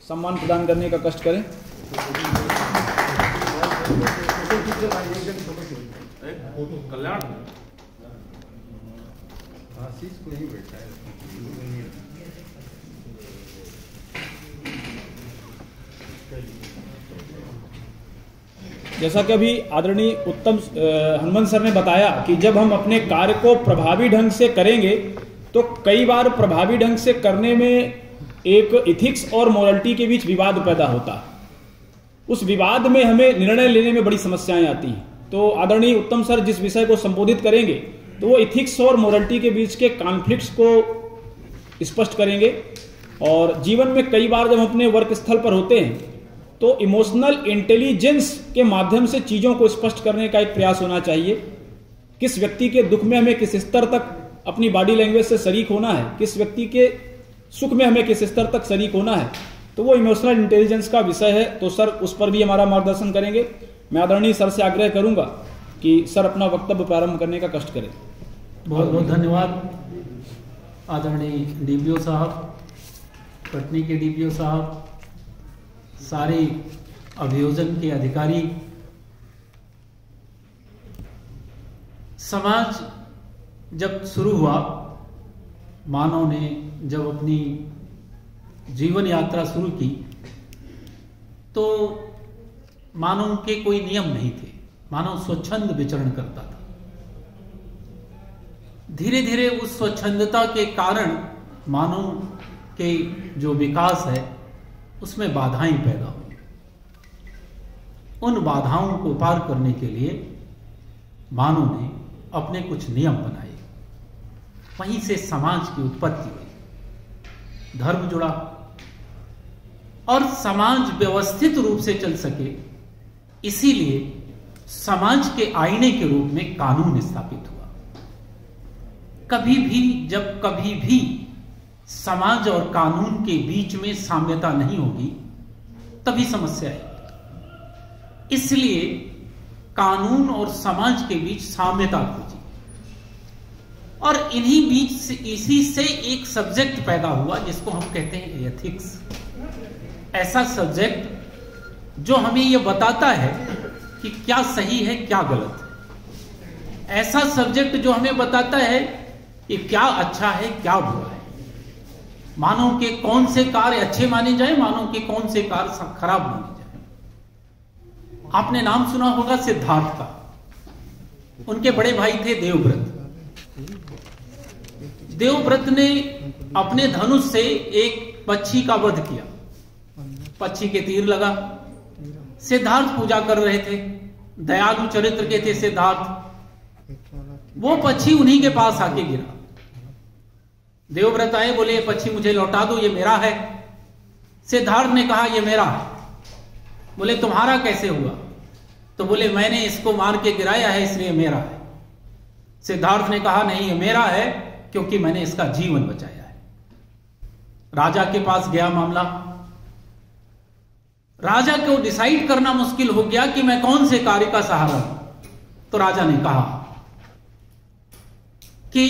सम्मान प्रदान करने का कष्ट करें। कल्याण जैसा कि अभी आदरणीय उत्तम हनुमंत सर ने बताया कि जब हम अपने कार्य को प्रभावी ढंग से करेंगे तो कई बार प्रभावी ढंग से करने में एक इथिक्स और मोरलिटी के बीच विवाद पैदा होता है। उस विवाद में हमें निर्णय लेने में बड़ी समस्याएं आती हैं। तो आदरणीय उत्तम सर जिस विषय को संबोधित करेंगे तो वो इथिक्स और मोरलिटी के बीच के कॉन्फ्लिक्ट्स को स्पष्ट करेंगे। और जीवन में कई बार जब हम अपने वर्क स्थल पर होते हैं तो इमोशनल इंटेलिजेंस के माध्यम से चीजों को स्पष्ट करने का एक प्रयास होना चाहिए। किस व्यक्ति के दुख में हमें किस स्तर तक अपनी बॉडी लैंग्वेज से शरीक होना है, किस व्यक्ति के सुख में हमें किस स्तर तक शरीक होना है, तो वो इमोशनल इंटेलिजेंस का विषय है। तो सर उस पर भी हमारा मार्गदर्शन करेंगे। मैं आदरणीय सर से आग्रह करूंगा कि सर अपना वक्तव्य प्रारंभ करने का कष्ट करें। बहुत बहुत धन्यवाद आदरणीय डीपीओ साहब, कटनी के डीपीओ साहब, सारे अभियोजन के अधिकारी। समाज जब शुरू हुआ, मानव ने जब अपनी जीवन यात्रा शुरू की तो मानव के कोई नियम नहीं थे। मानव स्वच्छंद विचरण करता था। धीरे धीरे उस स्वच्छंदता के कारण मानव के जो विकास है उसमें बाधाएं पैदा हुई। उन बाधाओं को पार करने के लिए मानव ने अपने कुछ नियम बनाए। वहीं से समाज की उत्पत्ति हुई, धर्म जुड़ा और समाज व्यवस्थित रूप से चल सके इसीलिए समाज के आईने के रूप में कानून स्थापित हुआ। जब कभी भी समाज और कानून के बीच में साम्यता नहीं होगी तभी समस्या है। इसलिए कानून और समाज के बीच साम्यता खोजी और इन्हीं बीच से इसी से एक सब्जेक्ट पैदा हुआ जिसको हम कहते हैं एथिक्स। ऐसा सब्जेक्ट जो हमें यह बताता है कि क्या सही है क्या गलत है। ऐसा सब्जेक्ट जो हमें बताता है कि क्या अच्छा है क्या बुरा है। मानव के कौन से कार्य अच्छे माने जाए, मानव के कौन से कार्य खराब माने जाए। आपने नाम सुना होगा सिद्धार्थ का। उनके बड़े भाई थे देवव्रत। देवव्रत ने अपने धनुष से एक पक्षी का वध किया। पक्षी के तीर लगा। सिद्धार्थ पूजा कर रहे थे, दयालु चरित्र के थे सिद्धार्थ। वो पक्षी उन्हीं के पास आके गिरा। देवव्रत आए, बोले ये पक्षी मुझे लौटा दो, ये मेरा है। सिद्धार्थ ने कहा ये मेरा है। बोले तुम्हारा कैसे हुआ? तो बोले मैंने इसको मार के गिराया है इसलिए मेरा है। सिद्धार्थ ने कहा नहीं ये मेरा है क्योंकि मैंने इसका जीवन बचाया है। राजा के पास गया मामला। राजा को डिसाइड करना मुश्किल हो गया कि मैं कौन से कार्य का सहारा लूं। तो राजा ने कहा कि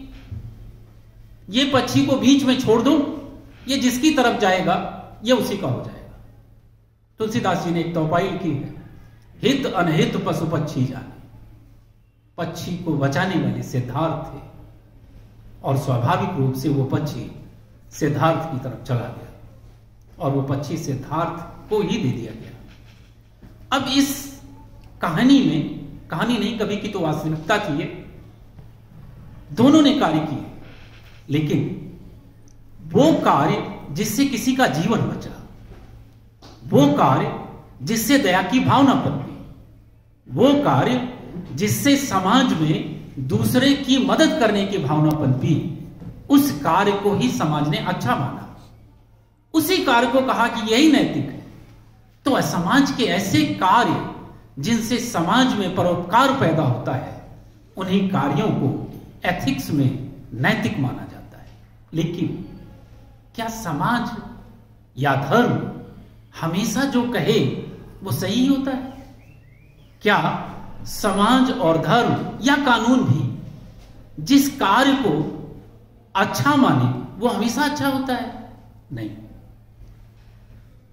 ये पक्षी को बीच में छोड़ दूं, ये जिसकी तरफ जाएगा ये उसी का हो जाएगा। तुलसीदास जी ने एक तौपाइल की है, हित अनहित पशु पक्षी जाने। पक्षी को बचाने वाले सिद्धार्थ थे और स्वाभाविक रूप से वो पक्षी सिद्धार्थ की तरफ चला गया और वो पक्षी सिद्धार्थ को ही दे दिया गया। अब इस कहानी में, कहानी नहीं कभी की तो वास्तविकता थी, ये दोनों ने कार्य किए, लेकिन वो कार्य जिससे किसी का जीवन बचा, वो कार्य जिससे दया की भावना पनपी, वो कार्य जिससे समाज में दूसरे की मदद करने की भावना पनपी, उस कार्य को ही समाज ने अच्छा माना। उसी कार्य को कहा कि यही नैतिक है। तो समाज के ऐसे कार्य जिनसे समाज में परोपकार पैदा होता है, उन्हीं कार्यों को एथिक्स में नैतिक माना जाता है। लेकिन क्या समाज या धर्म हमेशा जो कहे वो सही होता है? क्या समाज और धर्म या कानून भी जिस कार्य को अच्छा माने वो हमेशा अच्छा होता है? नहीं।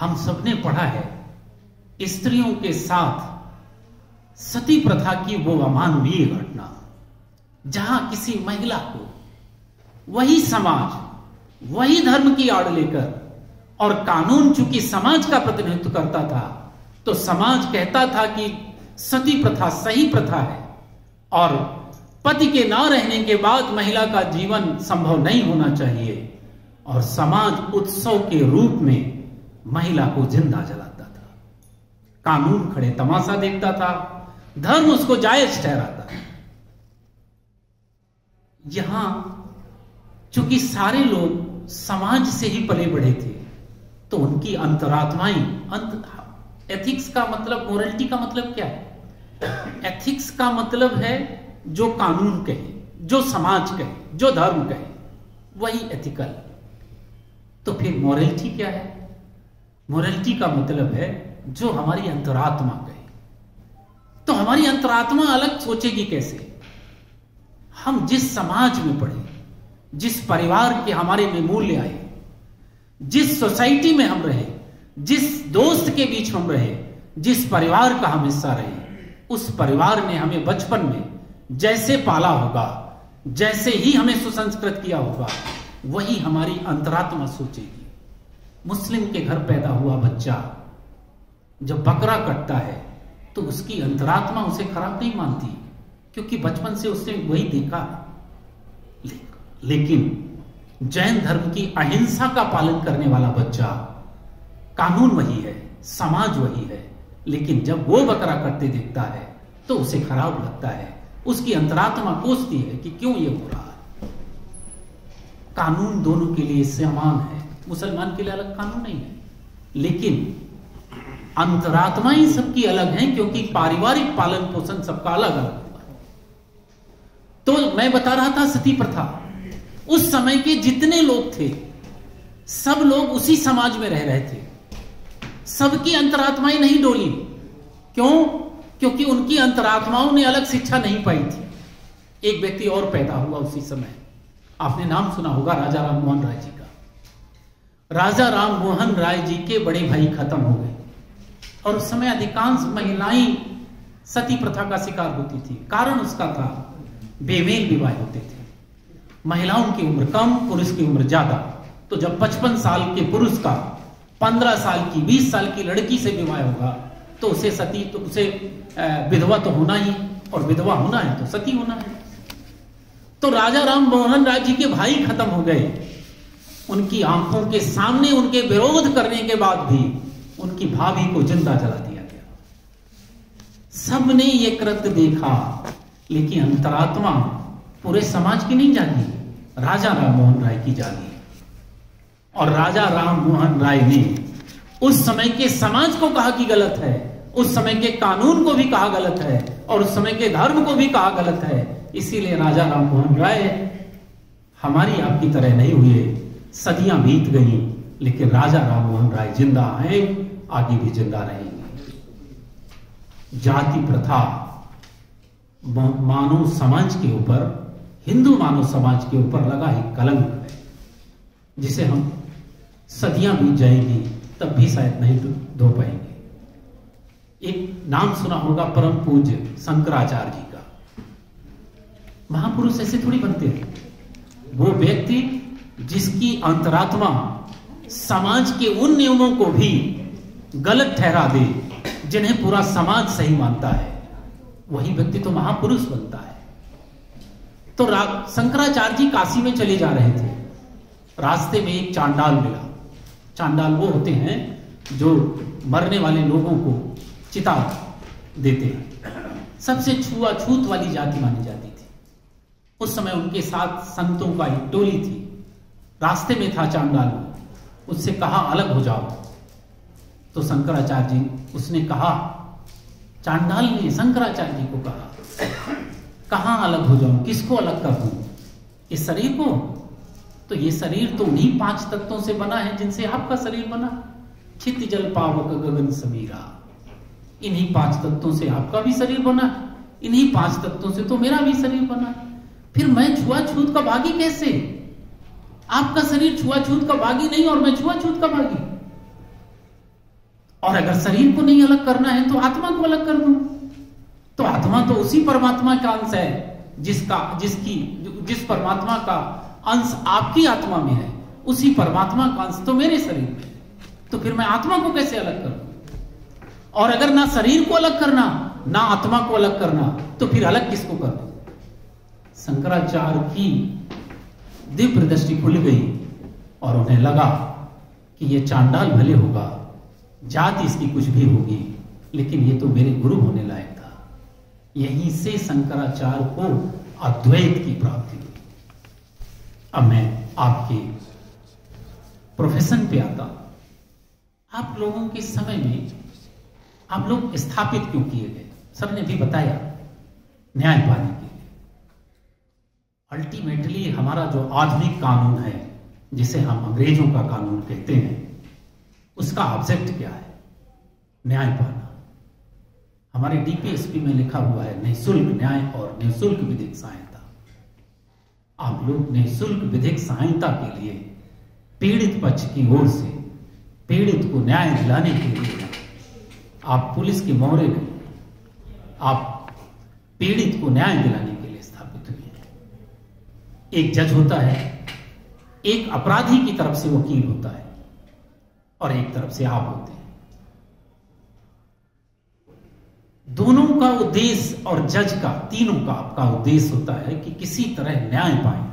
हम सबने पढ़ा है स्त्रियों के साथ सती प्रथा की वो अमानवीय घटना, जहां किसी महिला को वही समाज, वही धर्म की आड़ लेकर, और कानून चूंकि समाज का प्रतिनिधित्व करता था, तो समाज कहता था कि सती प्रथा सही प्रथा है और पति के ना रहने के बाद महिला का जीवन संभव नहीं होना चाहिए, और समाज उत्सव के रूप में महिला को जिंदा जलाता था। कानून खड़े तमाशा देखता था, धर्म उसको जायज ठहराता था। यहां चूंकि सारे लोग समाज से ही पले बढ़े थे, तो उनकी अंतरात्माएं, एथिक्स का मतलब, मोरलिटी का मतलब क्या है? एथिक्स का मतलब है जो कानून कहे, जो समाज कहे, जो धर्म कहे, वही एथिकल। तो फिर मोरलिटी क्या है? मोरलिटी का मतलब है जो हमारी अंतरात्मा कहे। तो हमारी अंतरात्मा अलग सोचेगी कैसे? हम जिस समाज में पढ़े, जिस परिवार के हमारे में मूल्य आए, जिस सोसाइटी में हम रहे, जिस दोस्त के बीच हम रहे, जिस परिवार का हम हिस्सा रहे, उस परिवार ने हमें बचपन में जैसे पाला होगा, जैसे ही हमें सुसंस्कृत किया होगा, वही हमारी अंतरात्मा सोचेगी। मुस्लिम के घर पैदा हुआ बच्चा जब बकरा कटता है तो उसकी अंतरात्मा उसे खराब नहीं मानती, क्योंकि बचपन से उसने वही देखा। लेकिन जैन धर्म की अहिंसा का पालन करने वाला बच्चा, कानून वही है, समाज वही है, लेकिन जब वो बकरा कटते देखता है तो उसे खराब लगता है। उसकी अंतरात्मा कोसती है कि क्यों ये हो रहा है। कानून दोनों के लिए समान है, मुसलमान के लिए अलग कानून नहीं है, लेकिन अंतरात्माएं सबकी अलग हैं, क्योंकि पारिवारिक पालन पोषण सबका अलग अलग हुआ है। तो मैं बता रहा था सती प्रथा, उस समय के जितने लोग थे सब लोग उसी समाज में रह रहे थे, सबकी अंतरात्माएं नहीं डोली। क्यों? क्योंकि उनकी अंतरात्माओं ने अलग शिक्षा नहीं पाई थी। एक व्यक्ति और पैदा हुआ उसी समय, आपने नाम सुना होगा राजा राम मोहन राय जी का। राजा राम मोहन राय जी के बड़े भाई खत्म हो गए, और उस समय अधिकांश महिलाएं सती प्रथा का शिकार होती थी। कारण उसका था बेमेल विवाह होते थे, महिलाओं की उम्र कम, पुरुष की उम्र ज्यादा। तो जब 55 साल के पुरुष का 15 साल की, 20 साल की लड़की से विवाह होगा तो उसे सती, तो उसे विधवा तो होना ही, और विधवा होना है तो सती होना है। तो राजा राम मोहन राय जी के भाई खत्म हो गए, उनकी आंखों के सामने उनके विरोध करने के बाद भी उनकी भाभी को जिंदा जला दिया गया। सबने ये कृत्य देखा, लेकिन अंतरात्मा पूरे समाज की नहीं जागी, राजा राम मोहन राय की जागी। और राजा राम मोहन राय ने उस समय के समाज को कहा कि गलत है, उस समय के कानून को भी कहा गलत है, और उस समय के धर्म को भी कहा गलत है। इसीलिए राजा राम मोहन राय हमारी आपकी तरह नहीं हुए, सदियां बीत गई, लेकिन राजा राम मोहन राय जिंदा हैं, आगे भी जिंदा रहेंगे। जाति प्रथा मानव समाज के ऊपर, हिंदू मानव समाज के ऊपर लगा एक कलंक है, जिसे हम सदियां बीत जाएंगी तब भी शायद नहीं धो पाएंगे। एक नाम सुना होगा परम पूज्य शंकराचार्य जी का। महापुरुष ऐसे थोड़ी बनते हैं, वो व्यक्ति जिसकी अंतरात्मा समाज के उन नियमों को भी गलत ठहरा दे जिन्हें पूरा समाज सही मानता है, वही व्यक्ति तो महापुरुष बनता है। तो शंकराचार्य जी काशी में चले जा रहे थे, रास्ते में एक चांडाल मिला। चांडाल वो होते हैं जो मरने वाले लोगों को चिता देते हैं, सबसे छुआछूत वाली जाति मानी जाती थी। उस समय उनके साथ संतों का एक टोली थी। रास्ते में था चांडाल, उससे कहा अलग हो जाओ। तो शंकराचार्य जी, उसने कहा, चांडाल ने शंकराचार्य जी को कहा, कहां अलग हो जाऊं, किसको अलग कर दूं, इस शरीर को? तो ये शरीर तो उन्हीं 5 तत्वों से बना है जिनसे आपका शरीर बना, क्षिति जल पावक गगन समीरा। इन्हीं 5 तत्वों से आपका भी शरीर बना, इन्हीं 5 तत्वों से तो मेरा भी शरीर बना। फिर मैं छुआछूत का भागी कैसे? आपका शरीर छुआछूत का भागी नहीं और मैं छुआछूत का भागी। और अगर शरीर को नहीं अलग करना है तो आत्मा को अलग कर दूं। तो आत्मा तो उसी परमात्मा का अंश है जिस परमात्मा का अंश आपकी आत्मा में है, उसी परमात्मा का अंश तो मेरे शरीर में है। तो फिर मैं आत्मा को कैसे अलग करूं? और अगर ना शरीर को अलग करना ना आत्मा को अलग करना, तो फिर अलग किसको कर दूं? शंकराचार्य की दिव्य दृष्टि खुल गई और उन्हें लगा कि ये चांडाल भले होगा, जाति इसकी कुछ भी होगी, लेकिन ये तो मेरे गुरु होने लायक था। यहीं से शंकराचार्य को अद्वैत की प्राप्ति हुई। अब मैं आपके प्रोफेशन पे आता। आप लोगों के समय में आप लोग स्थापित क्यों किए गए? सबने भी बताया, न्याय पाने के लिए। अल्टीमेटली हमारा जो आधुनिक कानून है, जिसे हम अंग्रेजों का कानून कहते हैं, उसका ऑब्जेक्ट क्या है? न्याय पाना। हमारे डीपीएसपी में लिखा हुआ है निःशुल्क न्याय और निःशुल्क विधिक सहायता। आप लोग निःशुल्क विधिक सहायता के लिए पीड़ित पक्ष की ओर से पीड़ित को न्याय दिलाने के लिए आप पुलिस के मोहरे नहीं, आप पीड़ित को न्याय दिलाने के लिए स्थापित हुए हैं। एक जज होता है, एक अपराधी की तरफ से वकील होता है और एक तरफ से आप होते हैं। दोनों का उद्देश्य और जज का, तीनों का आपका उद्देश्य होता है कि किसी तरह न्याय पाए।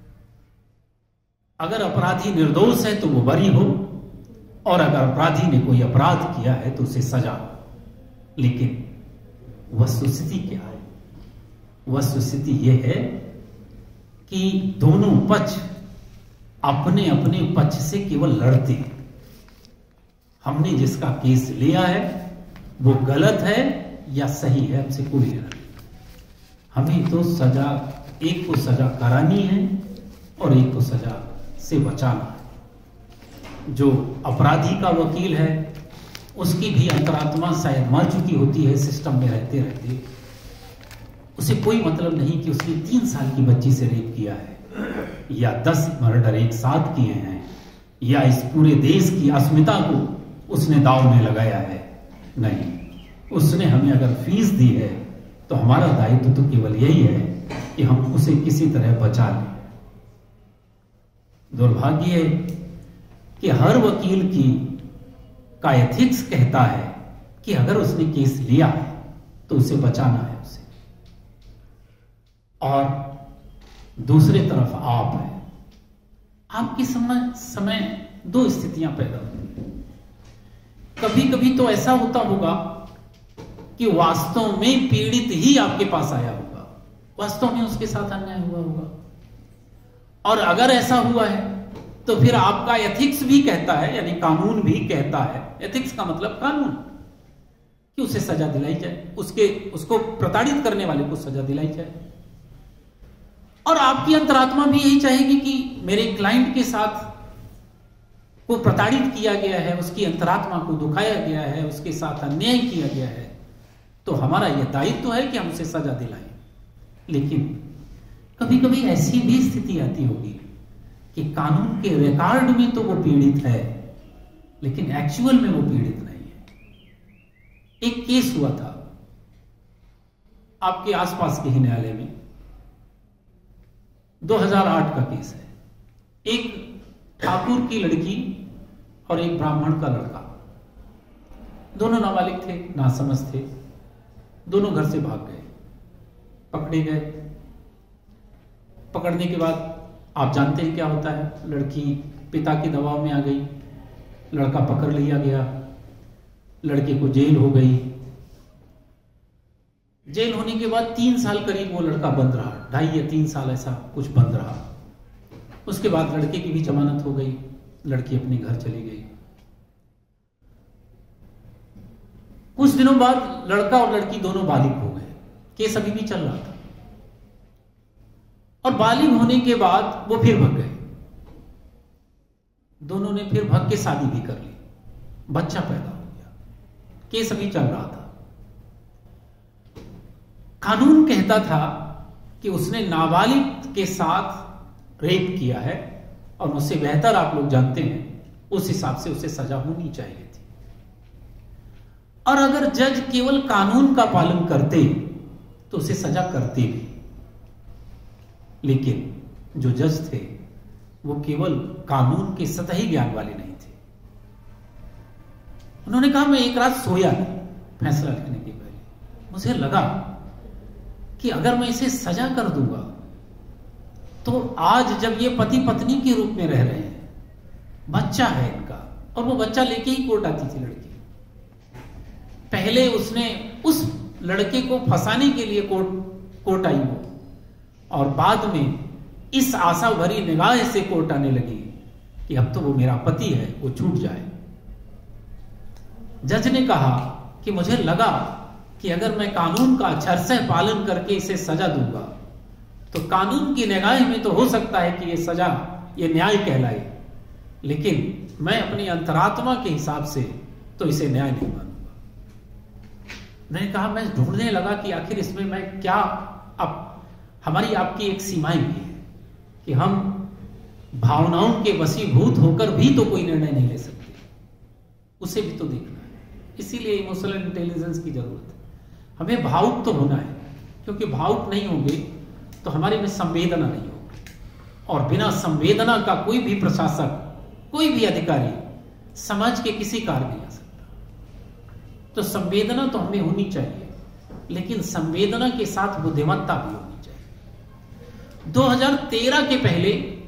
अगर अपराधी निर्दोष है तो वो बरी हो, और अगर अपराधी ने कोई अपराध किया है तो उसे सजा हो। लेकिन वस्तुस्थिति क्या है? वस्तुस्थिति यह है कि दोनों पक्ष अपने अपने पक्ष से केवल लड़ते हैं। हमने जिसका केस लिया है वो गलत है या सही है, हमसे कोई लेना नहीं। हमें तो सजा, एक को सजा करानी है और एक को सजा से बचाना है। जो अपराधी का वकील है उसकी भी अंतरात्मा शायद मर चुकी होती है सिस्टम में रहते रहते। उसे कोई मतलब नहीं कि उसने 3 साल की बच्ची से रेप किया है या 10 मर्डर एक साथ किए हैं या इस पूरे देश की अस्मिता को उसने दांव में लगाया है। नहीं, उसने हमें अगर फीस दी है तो हमारा दायित्व तो केवल यही है कि हम उसे किसी तरह बचा लें। दुर्भाग्य है कि हर वकील का एथिक्स कहता है कि अगर उसने केस लिया है तो उसे बचाना है उसे। और दूसरी तरफ आप है, आपके समय 2 स्थितियां पैदा होती। कभी कभी तो ऐसा होता होगा कि वास्तव में पीड़ित ही आपके पास आया होगा, वास्तव में उसके साथ अन्याय हुआ होगा। और अगर ऐसा हुआ है तो फिर आपका एथिक्स भी कहता है, यानी कानून भी कहता है, एथिक्स का मतलब कानून, कि उसे सजा दिलाई जाए, उसको प्रताड़ित करने वाले को सजा दिलाई जाए। और आपकी अंतरात्मा भी यही चाहेगी कि मेरे क्लाइंट के साथ को प्रताड़ित किया गया है, उसकी अंतरात्मा को दुखाया गया है, उसके साथ अन्याय किया गया है, तो हमारा यह दायित्व है कि हम उसे सजा दिलाएं। लेकिन कभी कभी ऐसी भी स्थिति आती होगी कि कानून के रिकॉर्ड में तो वो पीड़ित है लेकिन एक्चुअल में वो पीड़ित नहीं है। एक केस हुआ था आपके आसपास के ही न्यायालय में, 2008 का केस है। एक ठाकुर की लड़की और एक ब्राह्मण का लड़का, दोनों नाबालिग थे, नासमझ थे, दोनों घर से भाग गए, पकड़े गए। पकड़ने के बाद आप जानते हैं क्या होता है, लड़की पिता के दबाव में आ गई, लड़का पकड़ लिया गया, लड़के को जेल हो गई। जेल होने के बाद 3 साल करीब वो लड़का बंद रहा, 2.5 या 3 साल ऐसा कुछ बंद रहा। उसके बाद लड़के की भी जमानत हो गई, लड़की अपने घर चली गई। कुछ दिनों बाद लड़का और लड़की दोनों बालिग हो गए, केस अभी भी चल रहा था। और बालिग होने के बाद वो फिर भग गए, दोनों ने फिर भग के शादी भी कर ली, बच्चा पैदा हो गया, केस अभी चल रहा था। कानून कहता था कि उसने नाबालिग के साथ रेप किया है और मुझसे बेहतर आप लोग जानते हैं उस हिसाब से उसे सजा होनी चाहिए थी। और अगर जज केवल कानून का पालन करते तो उसे सजा करते भी, लेकिन जो जज थे वो केवल कानून के सतही ज्ञान वाले नहीं थे। उन्होंने कहा मैं एक रात सोया नहीं फैसला लिखने के पहले, मुझे लगा कि अगर मैं इसे सजा कर दूंगा तो आज जब ये पति पत्नी के रूप में रह रहे हैं, बच्चा है इनका, और वो बच्चा लेके ही कोर्ट आती थी लड़की, पहले उसने उस लड़के को फंसाने के लिए कोर्ट आई वो, और बाद में इस आशा भरी निगाह से कोर्ट आने लगी कि अब तो वो मेरा पति है, वो छूट जाए। जज ने कहा कि मुझे लगा कि अगर मैं कानून का अक्षरशः पालन करके इसे सजा दूंगा तो कानून की निगाह में तो हो सकता है कि ये सजा, ये न्याय कहलाए, लेकिन मैं अपनी अंतरात्मा के हिसाब से तो इसे न्याय नहीं मानूंगा। मैंने कहा, मैं ढूंढने लगा कि आखिर इसमें मैं क्या, अब हमारी आपकी एक सीमाएं भी है कि हम भावनाओं के वशीभूत होकर भी तो कोई निर्णय नहीं ले सकते, उसे भी तो देखना है। इसीलिए इमोशनल इंटेलिजेंस की जरूरत है। हमें भावुक तो होना है, क्योंकि भावुक नहीं होंगे तो हमारे में संवेदना नहीं होगी, और बिना संवेदना का कोई भी प्रशासक, कोई भी अधिकारी समाज के किसी कार्य नहीं आ सकता। तो संवेदना तो हमें होनी चाहिए, लेकिन संवेदना के साथ बुद्धिमत्ता भी होनी चाहिए। 2013 के पहले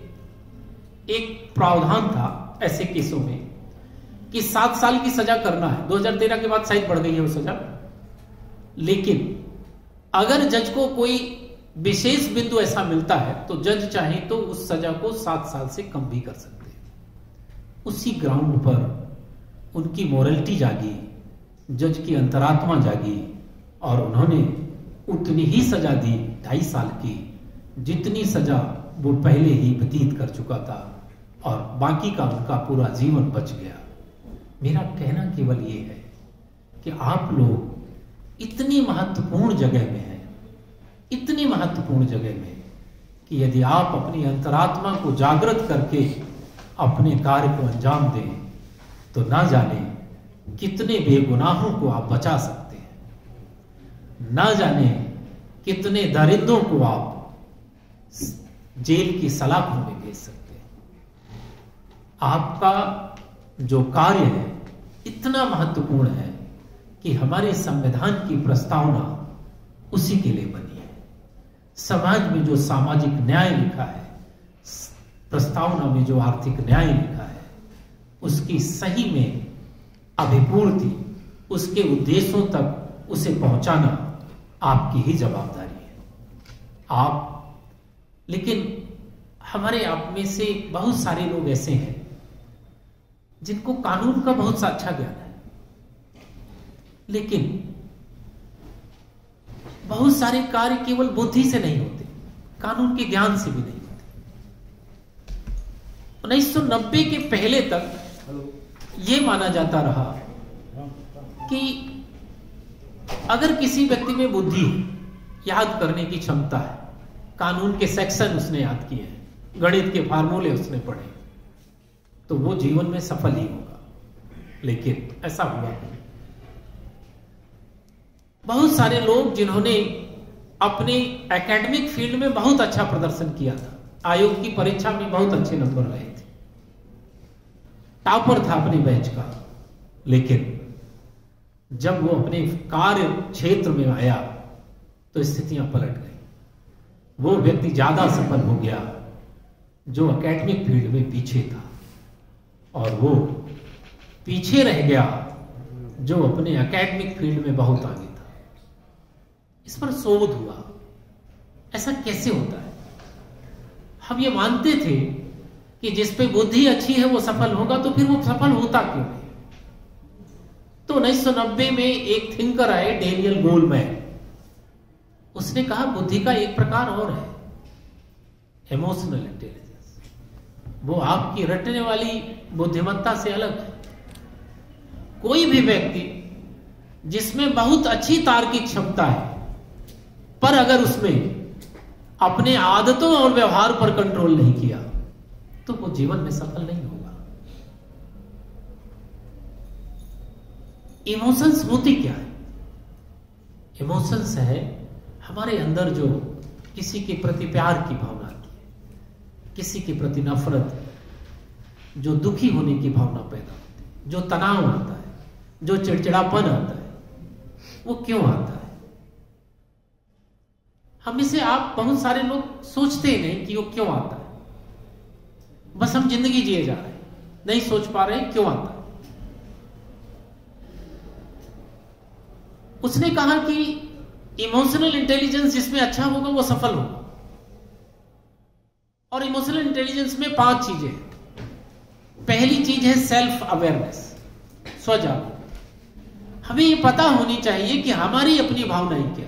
एक प्रावधान था ऐसे केसों में कि 7 साल की सजा करना है। 2013 के बाद शायद बढ़ गई है वो सजा, लेकिन अगर जज को कोई विशेष बिंदु ऐसा मिलता है तो जज चाहे तो उस सजा को 7 साल से कम भी कर सकते हैं। उसी ग्राउंड पर उनकी मोरलिटी जागी, जज की अंतरात्मा जागी, और उन्होंने उतनी ही सजा दी 2.5 साल की जितनी सजा वो पहले ही व्यतीत कर चुका था, और बाकी का उनका पूरा जीवन बच गया। मेरा कहना केवल ये है कि आप लोग इतनी महत्वपूर्ण जगह में हैं, इतनी महत्वपूर्ण जगह में, कि यदि आप अपनी अंतरात्मा को जागृत करके अपने कार्य को अंजाम दें तो ना जाने कितने बेगुनाहों को आप बचा सकते हैं, ना जाने कितने दरिंदों को आप जेल की सलाखों में भेज सकते हैं। आपका जो कार्य है इतना महत्वपूर्ण है कि हमारे संविधान की प्रस्तावना उसी के लिए बनी है। समाज में जो सामाजिक न्याय लिखा है, प्रस्तावना में जो आर्थिक न्याय लिखा है, उसकी सही में अभिपूर्ति, उसके उद्देश्यों तक उसे पहुंचाना आपकी ही जवाबदारी है। आप, लेकिन हमारे आप में से बहुत सारे लोग ऐसे हैं जिनको कानून का बहुत सा अच्छा ज्ञान है, लेकिन बहुत सारे कार्य केवल बुद्धि से नहीं होते, कानून के ज्ञान से भी नहीं होते। 1990 के पहले तक यह माना जाता रहा कि अगर किसी व्यक्ति में बुद्धि है, याद करने की क्षमता है, कानून के सेक्शन उसने याद किए हैं, गणित के फार्मूले उसने पढ़े, तो वो जीवन में सफल ही होगा। लेकिन ऐसा हुआ नहीं। बहुत सारे लोग जिन्होंने अपने एकेडमिक फील्ड में बहुत अच्छा प्रदर्शन किया था, आयोग की परीक्षा में बहुत अच्छे नंबर रहे थे, टॉपर था अपने बैच का, लेकिन जब वो अपने कार्य क्षेत्र में आया तो स्थितियां पलट गई। वो व्यक्ति ज्यादा सफल हो गया जो एकेडमिक फील्ड में पीछे था, और वो पीछे रह गया जो अपने एकेडमिक फील्ड में बहुत आगे था। इस पर शोध हुआ, ऐसा कैसे होता है? हम ये मानते थे कि जिस पे बुद्धि अच्छी है वो सफल होगा, तो फिर वो सफल होता क्यों नहीं? तो 1990 में एक थिंकर आए, डेनियल गोलमैन। उसने कहा बुद्धि का एक प्रकार और है, इमोशनल इंटेलिजेंस। वो आपकी रटने वाली बुद्धिमत्ता से अलग है। कोई भी व्यक्ति जिसमें बहुत अच्छी तार्किक क्षमता है, पर अगर उसमें अपने आदतों और व्यवहार पर कंट्रोल नहीं किया तो वो जीवन में सफल नहीं होगा। इमोशंस होती क्या है? इमोशंस है हमारे अंदर जो किसी के प्रति प्यार की भावना आती है, किसी के प्रति नफरत, जो दुखी होने की भावना पैदा होती है, जो तनाव आता है, जो चिड़चिड़ापन आता है, वो क्यों आता है? हम इसे आप बहुत सारे लोग सोचते ही नहीं कि वो क्यों आता है। बस हम जिंदगी जिए जा रहे हैं, नहीं सोच पा रहे क्यों आता है। उसने कहा कि इमोशनल इंटेलिजेंस जिसमें अच्छा होगा वो सफल होगा। और इमोशनल इंटेलिजेंस में 5 चीजें हैं। पहली चीज है सेल्फ अवेयरनेस, स्वजागरूकता। हमें ये पता होनी चाहिए कि हमारी अपनी भावनाएं क्या है।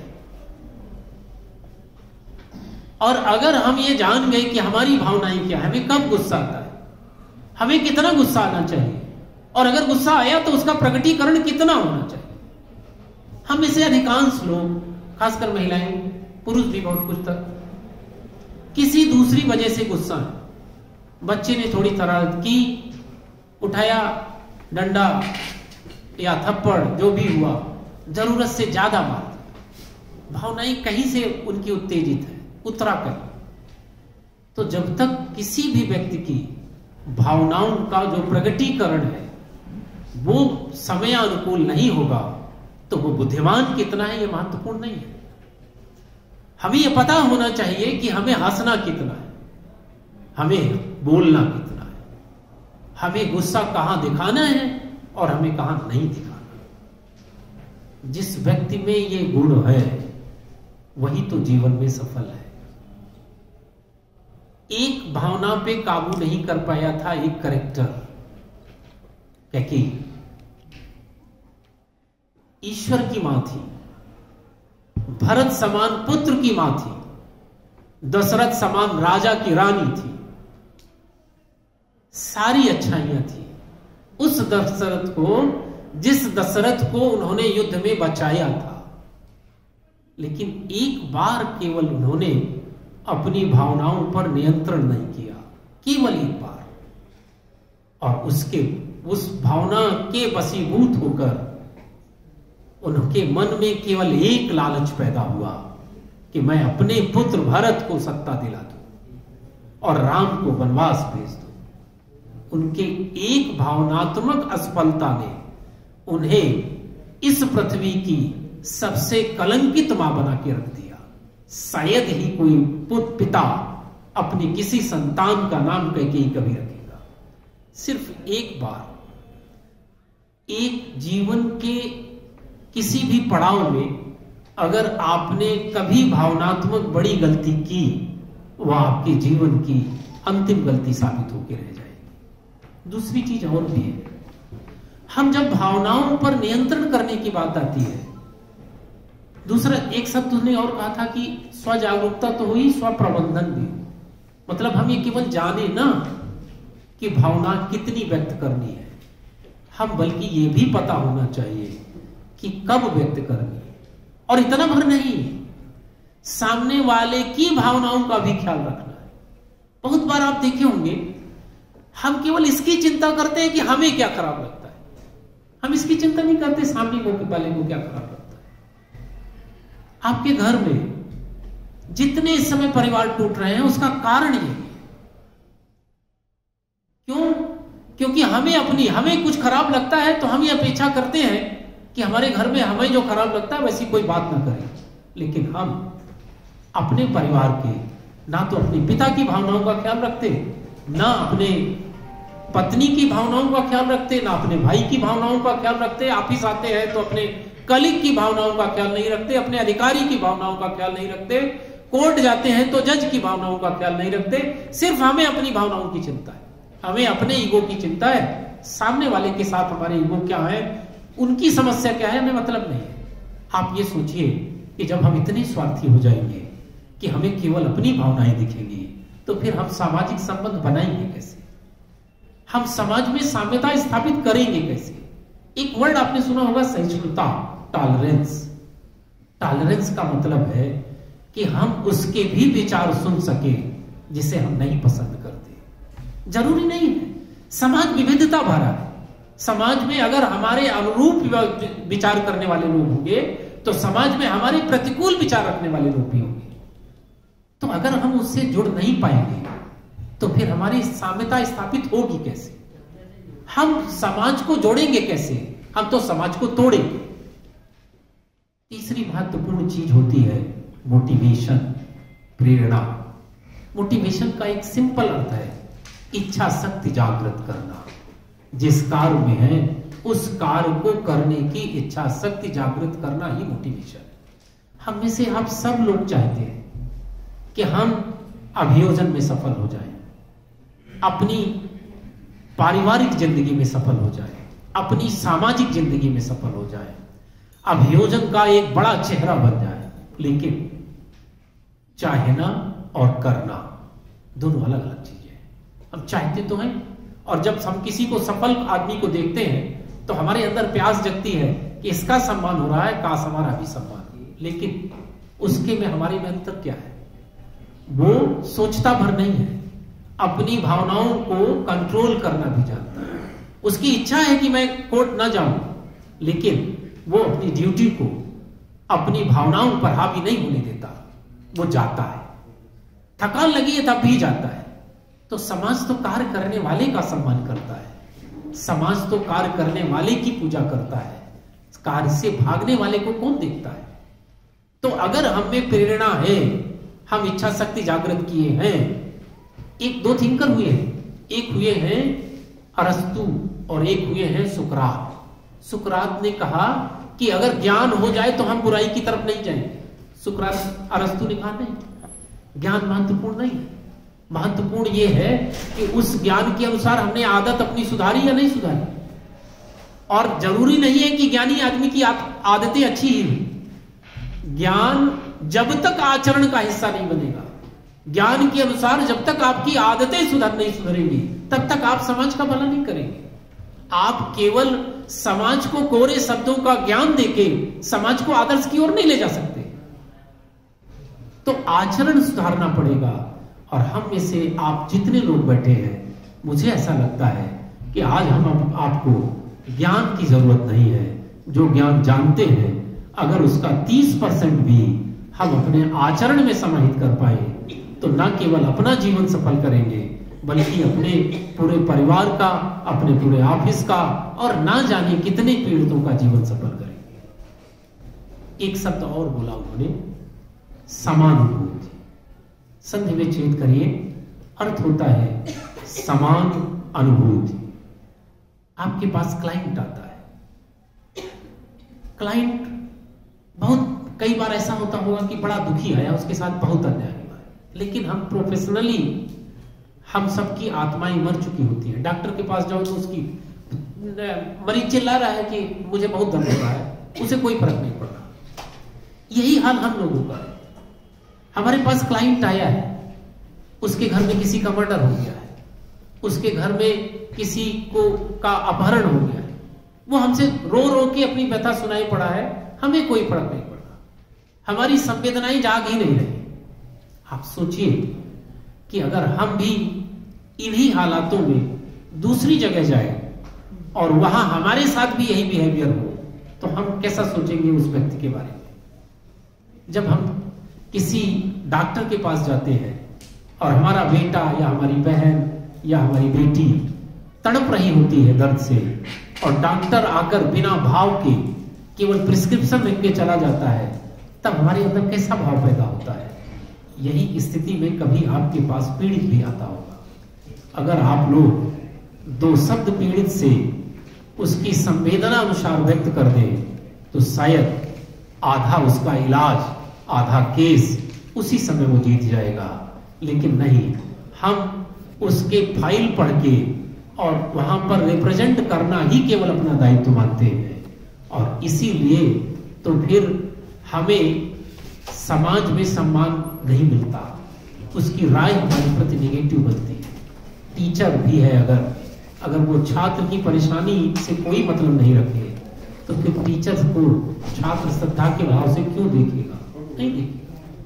और अगर हम ये जान गए कि हमारी भावनाएं क्या है, हमें कब गुस्सा आता है, हमें कितना गुस्सा आना चाहिए, और अगर गुस्सा आया तो उसका प्रकटीकरण कितना होना चाहिए। हम इसे अधिकांश लोग, खासकर महिलाएं, पुरुष भी बहुत कुछ तक, किसी दूसरी वजह से गुस्सा है। बच्चे ने थोड़ी शरारत की, उठाया डंडा या थप्पड़, जो भी हुआ, जरूरत से ज्यादा मार दिया। भावनाएं कहीं से उनकी उत्तेजित है, उतरा कर। तो जब तक किसी भी व्यक्ति की भावनाओं का जो प्रकटीकरण है वो समयानुकूल नहीं होगा, तो वो बुद्धिमान कितना है ये महत्वपूर्ण नहीं है। हमें यह पता होना चाहिए कि हमें हंसना कितना है, हमें बोलना कितना है, हमें गुस्सा कहां दिखाना है और हमें कहां नहीं दिखाना। जिस व्यक्ति में ये गुण है वही तो जीवन में सफल है। एक भावना पे काबू नहीं कर पाया था एक कैरेक्टर, कैकेयी। ईश्वर की मां थी, भरत समान पुत्र की मां थी, दशरथ समान राजा की रानी थी, सारी अच्छाइयां थी। उस दशरथ को, जिस दशरथ को उन्होंने युद्ध में बचाया था, लेकिन एक बार केवल उन्होंने अपनी भावनाओं पर नियंत्रण नहीं किया, केवल एक बार। और उस भावना के वशीभूत होकर उनके मन में केवल एक लालच पैदा हुआ कि मैं अपने पुत्र भरत को सत्ता दिला दूं और राम को वनवास भेज दूं। उनके एक भावनात्मक असफलता ने उन्हें इस पृथ्वी की सबसे कलंकित मां बना के रख दिया। शायद ही कोई पिता अपने किसी संतान का नाम कैकेयी कभी रखेगा। सिर्फ एक बार, एक जीवन के किसी भी पड़ाव में अगर आपने कभी भावनात्मक बड़ी गलती की, वह आपके जीवन की अंतिम गलती साबित होकर रह जाएगी। दूसरी चीज और भी है, हम जब भावनाओं पर नियंत्रण करने की बात आती है, दूसरा एक शब्द उसने और कहा था कि स्वजागरूकता तो हुई, स्वप्रबंधन भी। मतलब हम ये केवल जाने ना कि भावना कितनी व्यक्त करनी है, हम बल्कि ये भी पता होना चाहिए कि कब व्यक्त करनी है। और इतना भर नहीं, सामने वाले की भावनाओं का भी ख्याल रखना है। बहुत बार आप देखे होंगे, हम केवल इसकी चिंता करते हैं कि हमें क्या खराब लगता है, हम इसकी चिंता नहीं करते सामने वाले को क्या खराब लगता है। आपके घर में जितने इस समय परिवार टूट रहे हैं उसका कारण ये है। क्यों? क्योंकि हमें कुछ खराब लगता है तो हम ये अपेक्षा करते हैं कि हमारे घर में हमें जो खराब लगता है वैसी कोई बात ना करे। लेकिन हम अपने परिवार के ना तो अपने पिता की भावनाओं का ख्याल रखते, ना अपने पत्नी की भावनाओं का ख्याल रखते, ना अपने भाई की भावनाओं का ख्याल रखते। ऑफिस आते हैं तो अपने कलीग की भावनाओं का ख्याल नहीं रखते, अपने अधिकारी की भावनाओं का ख्याल नहीं रखते, कोर्ट जाते हैं तो जज की भावनाओं का ख्याल नहीं रखते। सिर्फ हमें अपनी भावनाओं की चिंता है, हमें अपने ईगो की चिंता है। सामने वाले के साथ हमारे ईगो क्या है, उनकी समस्या क्या है, हमें मतलब नहीं है। आप ये सोचिए कि जब हम इतने स्वार्थी हो जाएंगे कि हमें केवल अपनी भावनाएं दिखेंगी, तो फिर हम सामाजिक संबंध बनाएंगे कैसे, हम समाज में साम्यता स्थापित करेंगे कैसे। एक वर्ड आपने सुना होगा, सहिष्णुता, टॉलरेंस। टॉलरेंस का मतलब है कि हम उसके भी विचार सुन सके जिसे हम नहीं पसंद करते। जरूरी नहीं है, समाज विविधता भरा है, समाज में अगर हमारे अनुरूप विचार करने वाले लोग होंगे तो समाज में हमारे प्रतिकूल विचार रखने वाले लोग भी होंगे। तो अगर हम उससे जुड़ नहीं पाएंगे तो फिर हमारी साम्यता स्थापित होगी कैसे? हम समाज को जोड़ेंगे कैसे? हम तो समाज को तोड़ेंगे। तीसरी महत्वपूर्ण चीज होती है मोटिवेशन, प्रेरणा। मोटिवेशन का एक सिंपल अर्थ है इच्छा शक्ति जागृत करना। जिस कार्य में है उस कार्य को करने की इच्छा शक्ति जागृत करना ही मोटिवेशन है। हम में से आप सब लोग चाहते हैं कि हम अभियोजन में सफल हो जाएं, अपनी पारिवारिक जिंदगी में सफल हो जाएं, अपनी सामाजिक जिंदगी में सफल हो जाएं, अभियोजन का एक बड़ा चेहरा बन जाए। लेकिन चाहना और करना दोनों अलग अलग चीजें हैं। हम चाहते तो हैं, और जब हम किसी को सफल आदमी को देखते हैं तो हमारे अंदर प्यास जगती है कि इसका सम्मान हो रहा है, काश हमारा भी सम्मान हो। लेकिन उसके में हमारे में अंतर क्या है? वो सोचता भर नहीं है, अपनी भावनाओं को कंट्रोल करना भी जानता है। उसकी इच्छा है कि मैं कोर्ट ना जाऊं, लेकिन वो अपनी ड्यूटी को अपनी भावनाओं पर हावी नहीं होने देता, वो जाता है। थकान लगी है तब भी जाता है। तो समाज तो कार्य करने वाले का सम्मान करता है, समाज तो कार्य करने वाले की पूजा करता है। कार्य से भागने वाले को कौन देखता है? तो अगर हम में प्रेरणा है, हम इच्छा शक्ति जागृत किए हैं। एक दो थिंकर हुए हैं, एक हुए हैं अरस्तु और एक हुए हैं सुकरात। सुकरात ने कहा कि अगर ज्ञान हो जाए तो हम बुराई की तरफ नहीं जाएंगे। सुकरात अरस्तु ने कहा नहीं, ज्ञान महत्वपूर्ण नहीं, महत्वपूर्ण यह है कि उस ज्ञान के अनुसार हमने आदत अपनी सुधारी या नहीं सुधारी। और जरूरी नहीं है कि ज्ञानी आदमी की आदतें अच्छी ही हो। ज्ञान जब तक आचरण का हिस्सा नहीं बनेगा, ज्ञान के अनुसार जब तक आपकी आदतें नहीं सुधरेंगी, तब तक आप समाज का भला नहीं करेंगे। आप केवल समाज को कोरे शब्दों का ज्ञान देके समाज को आदर्श की ओर नहीं ले जा सकते। तो आचरण सुधारना पड़ेगा। और हम में से आप जितने लोग बैठे हैं, मुझे ऐसा लगता है कि आज हम आपको ज्ञान की जरूरत नहीं है। जो ज्ञान जानते हैं, अगर उसका 30% भी हम अपने आचरण में समाहित कर पाए तो न केवल अपना जीवन सफल करेंगे, बल्कि अपने पूरे परिवार का, अपने पूरे ऑफिस का और ना जाने कितने पीड़ितों का जीवन सफल करेंगे। एक शब्द और बोला उन्होंने, समानुभूति। संधि विच्छेद करिए, अर्थ होता है समान अनुभूति। आपके पास क्लाइंट आता है, क्लाइंट बहुत कई बार ऐसा होता होगा कि बड़ा दुखी आया, उसके साथ बहुत अन्याय हुआ है, लेकिन हम प्रोफेशनली, हम सबकी आत्माएं मर चुकी होती हैं। डॉक्टर के पास जाओ तो उसकी मरीज चिल्ला रहा है कि मुझे बहुत दर्द हो रहा है, उसे कोई फर्क नहीं पड़ रहा। यही हाल हम लोगों का है। हमारे पास क्लाइंट आया है, उसके घर में किसी का मर्डर हो गया है, उसके घर में किसी को का अपहरण हो गया है, वो हमसे रो रो के अपनी व्यथा सुनाई पड़ा है, हमें कोई फर्क नहीं पड़ रहा, हमारी संवेदनाएं जाग ही नहीं रही। आप सोचिए कि अगर हम भी इन्हीं हालातों में दूसरी जगह जाए और वहां हमारे साथ भी यही बिहेवियर हो, तो हम कैसा सोचेंगे उस व्यक्ति के बारे में। जब हम किसी डॉक्टर के पास जाते हैं और हमारा बेटा या हमारी बहन या हमारी बेटी तड़प रही होती है दर्द से, और डॉक्टर आकर बिना भाव के केवल प्रिस्क्रिप्शन लिख के चला जाता है, तब हमारे अंदर कैसा भाव पैदा होता है। यही स्थिति में कभी आपके पास पीड़ित भी आता होगा। अगर आप लोग दो शब्द पीड़ित से उसकी संवेदना अनुसार व्यक्त कर दें तो शायद आधा उसका इलाज, आधा केस उसी समय वो जीत जाएगा। लेकिन नहीं, हम उसके फाइल पढ़ के और वहां पर रिप्रेजेंट करना ही केवल अपना दायित्व मानते हैं, और इसीलिए तो फिर हमें समाज में सम्मान नहीं मिलता, उसकी राय हमारे प्रति नेगेटिव बनती है। टीचर भी है, अगर वो छात्र की परेशानी से कोई मतलब नहीं रखे तो फिर टीचर को छात्र श्रद्धा के भाव से क्यों देखेगा? नहीं देखेगा।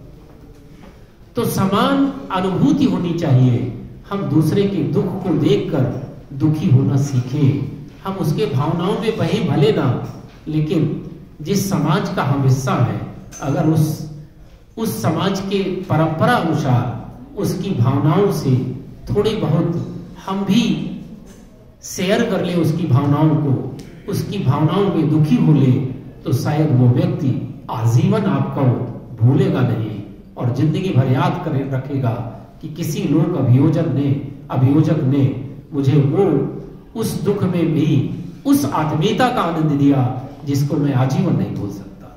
तो समान अनुभूति होनी चाहिए। हम दूसरे के दुख को देखकर दुखी होना सीखें, हम उसके भावनाओं में बहे भले ना, लेकिन जिस समाज का हम हिस्सा है, अगर उस समाज के परंपरा अनुसार उसकी भावनाओं से थोड़ी बहुत हम भी शेयर कर ले उसकी भावनाओं को, उसकी भावनाओं में दुखी हो ले, तो शायद वो व्यक्ति आजीवन आपको भूलेगा नहीं और जिंदगी भर याद कर रखेगा कि किसी लोक अभियोजक ने मुझे वो उस दुख में भी उस आत्मीयता का आनंद दिया जिसको मैं आजीवन नहीं भूल सकता।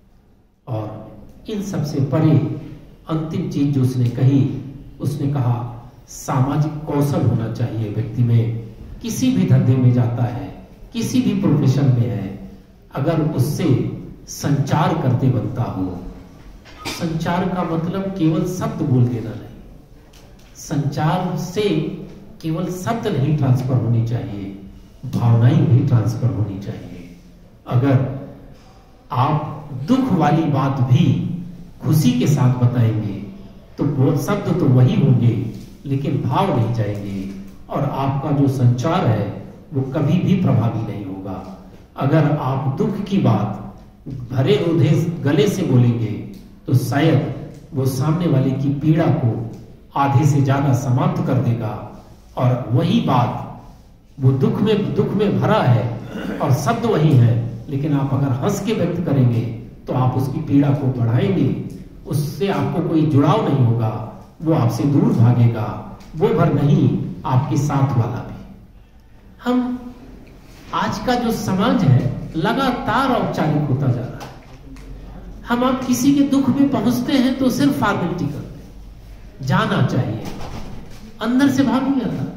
और इन सबसे परे अंतिम चीज जो उसने कही, उसने कहा सामाजिक कौशल होना चाहिए व्यक्ति में। किसी भी धंधे में जाता है, किसी भी प्रोफेशन में है, अगर उससे संचार करते बनता हो। संचार का मतलब केवल शब्द बोल देना नहीं, संचार से केवल शब्द नहीं ट्रांसफर होनी चाहिए, भावनाएं भी ट्रांसफर होनी चाहिए। अगर आप दुख वाली बात भी खुशी के साथ बताएंगे तो वो शब्द तो वही होंगे लेकिन भाव नहीं जाएंगे और आपका जो संचार है वो कभी भी प्रभावी नहीं होगा। अगर आप दुख की बात भरे रोधे गले से बोलेंगे तो शायद वो सामने वाले की पीड़ा को आधे से ज्यादा समाप्त कर देगा, और वही बात वो दुख में भरा है और शब्द वही है, लेकिन आप अगर हंस के व्यक्त करेंगे तो आप उसकी पीड़ा को बढ़ाएंगे, उससे आपको कोई जुड़ाव नहीं होगा, वो आपसे दूर भागेगा, वो भर नहीं आपके साथ वाला भी। हम आज का जो समाज है लगातार औपचारिक होता जा रहा है। हम आप किसी के दुख में पहुंचते हैं तो सिर्फ फॉर्मेलिटी करते हैं, जाना चाहिए, अंदर से भाव नहीं आता।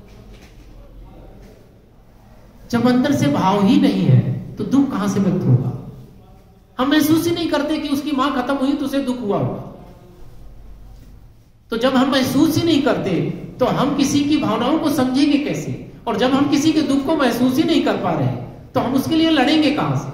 जब अंदर से भाव ही नहीं है तो दुख कहां से व्यक्त होगा? हम महसूस ही नहीं करते कि उसकी मां खत्म हुई तो उसे दुख हुआ होगा। तो जब हम महसूस ही नहीं करते तो हम किसी की भावनाओं को समझेंगे कैसे? और जब हम किसी के दुख को महसूस ही नहीं कर पा रहे तो हम उसके लिए लड़ेंगे कहां से?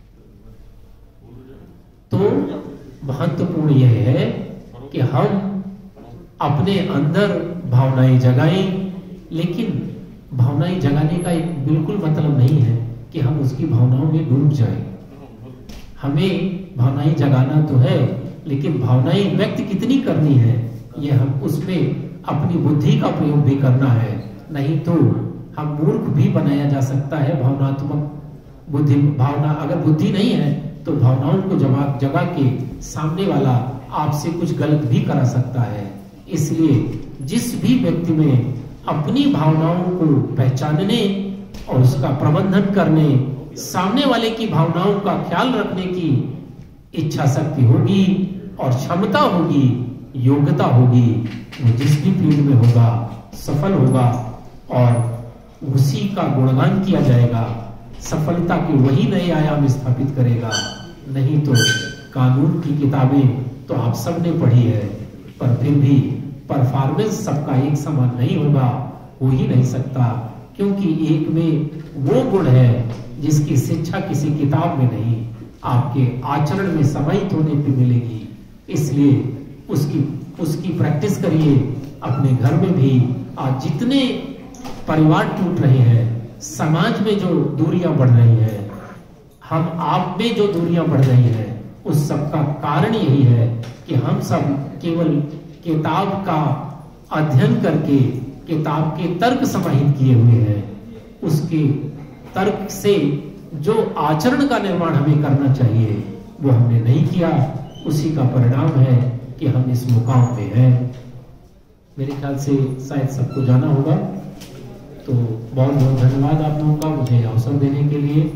तो महत्वपूर्ण यह है कि हम अपने अंदर भावनाएं जगाएं, लेकिन भावनाएं जगाने का एक बिल्कुल मतलब नहीं है कि हम उसकी भावनाओं में डूब जाएं। हमें भावनाएं जगाना तो है, लेकिन भावनाएं व्यक्त कितनी करनी है ये हम उसमें अपनी बुद्धि का प्रयोग भी करना है, नहीं तो हम मूर्ख भी बनाया जा सकता है। भावनात्मक बुद्धि, भावना अगर बुद्धि नहीं है तो भावनाओं को जगा के सामने वाला आपसे कुछ गलत भी करा सकता है। इसलिए जिस भी व्यक्ति में अपनी भावनाओं को पहचानने और उसका प्रबंधन करने, सामने वाले की भावनाओं का ख्याल रखने की इच्छा शक्ति होगी और क्षमता होगी, योग्यता होगी, वो जिस भी फील्ड में होगा सफल होगा और उसी का गुणगान किया जाएगा, सफलता के वही नए आयाम स्थापित करेगा। नहीं तो कानून की किताबें तो आप सबने पढ़ी है, पर फिर भी परफॉर्मेंस सबका एक समान नहीं होगा, हो ही नहीं सकता, क्योंकि एक में वो गुण है जिसकी शिक्षा किसी किताब में नहीं, आपके आचरण में समाहित होने पे मिलेगी। इसलिए उसकी प्रैक्टिस करिए अपने घर में भी। आज जितने परिवार टूट रहे हैं, समाज में जो दूरियां बढ़ रही हैं, हम आप में जो दूरियां बढ़ रही हैं, उस सब का कारण यही है कि हम सब केवल किताब का अध्ययन करके किताब के तर्क समाहित किए हुए हैं, उसके तर्क से जो आचरण का निर्माण हमें करना चाहिए वो हमने नहीं किया। उसी का परिणाम है कि हम इस मुकाम पे हैं। मेरे ख्याल से शायद सबको जाना होगा, तो बहुत बहुत धन्यवाद आप लोगों का मुझे अवसर देने के लिए।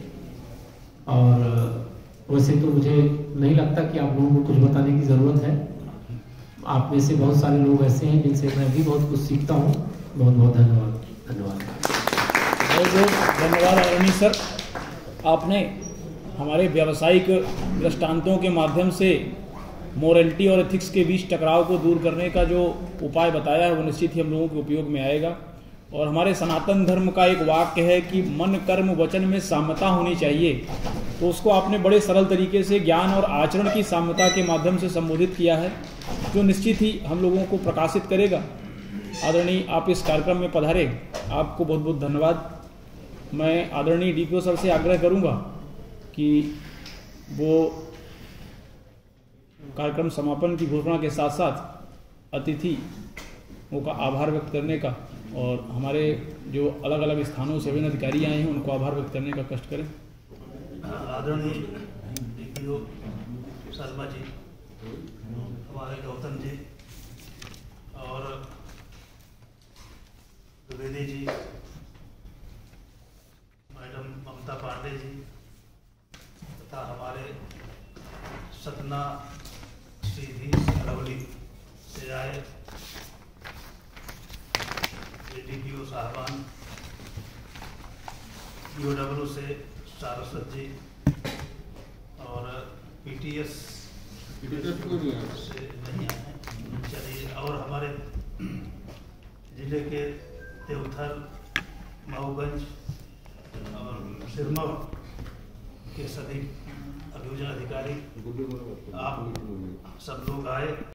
और वैसे तो मुझे नहीं लगता कि आप लोगों को कुछ बताने की जरूरत है। आप में से बहुत सारे लोग ऐसे हैं जिनसे मैं भी बहुत कुछ सीखता हूँ। बहुत बहुत धन्यवाद। बहुत बहुत धन्यवाद आदरणीय सर। आपने हमारे व्यावसायिक दृष्टांतों के माध्यम से मोरलिटी और एथिक्स के बीच टकराव को दूर करने का जो उपाय बताया है वो निश्चित ही हम लोगों के उपयोग में आएगा। और हमारे सनातन धर्म का एक वाक्य है कि मन कर्म वचन में साम्यता होनी चाहिए, तो उसको आपने बड़े सरल तरीके से ज्ञान और आचरण की साम्यता के माध्यम से संबोधित किया है, जो निश्चित ही हम लोगों को प्रकाशित करेगा। आदरणीय, आप इस कार्यक्रम में पधारे, आपको बहुत बहुत धन्यवाद। मैं आदरणीय डीपीओ सर से आग्रह करूंगा कि वो कार्यक्रम समापन की घोषणा के साथ साथ अतिथियों का आभार व्यक्त करने का और हमारे जो अलग अलग स्थानों से विभिन्न अधिकारी आए हैं उनको आभार व्यक्त करने का कष्ट करें। आदरणीय डीपीओ शर्मा जी, हमारे गौतम जी और द्विवेदी जी, मैडम ममता पांडे जी तथा हमारे सतना सीधी अरवली से आए डीपीओ साहबान, यूडब्ल्यू से सारस्वत जी और पीटीएस से नहीं आए हैं। चलिए, और हमारे जिले के देवथर, मऊगंज और सिरमौर के सभी अभियोजन अधिकारी, आप सब लोग आए।